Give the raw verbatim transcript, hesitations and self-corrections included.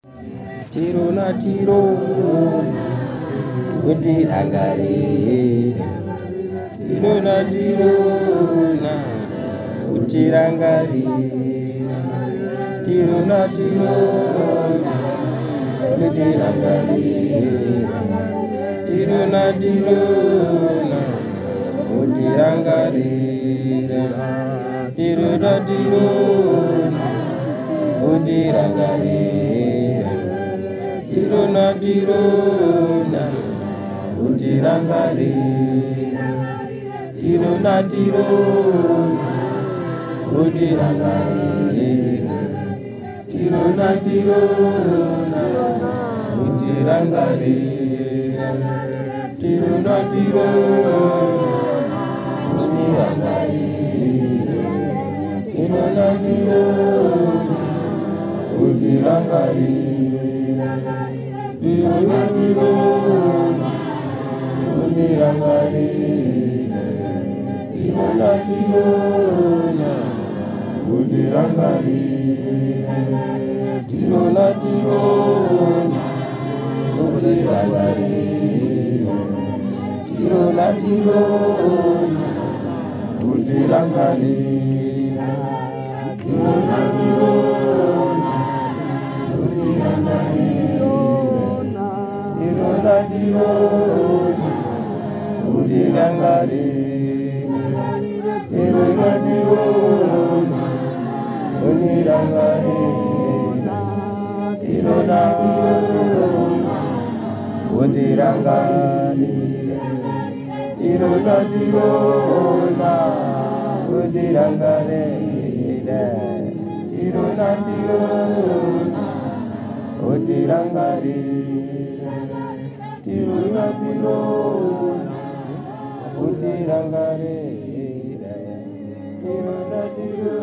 Tirona tirona utirangarire, tirona tirona utirangarire, tirona tirona utirangarire, tirona tirona utirangarire, tirona tirona utirangarire, tirona tirona utirangarire, tirona tirona utirangarire, tirona tirona utirangarire, tirona tirona utirangarire, tirona tirona utirangarire, tirona tirona utirangarire, tirona tirona utirangarire, tirona tirona utirangarire, tirona tirona utirangarire, tirona tirona tirona tirona utirangarire, tirona tirona utirangarire, tirona tirona utirangarire, tirona tirona utirangarire, tirona tirona utirangarire, tirona tirona utirangarire, tirona tirona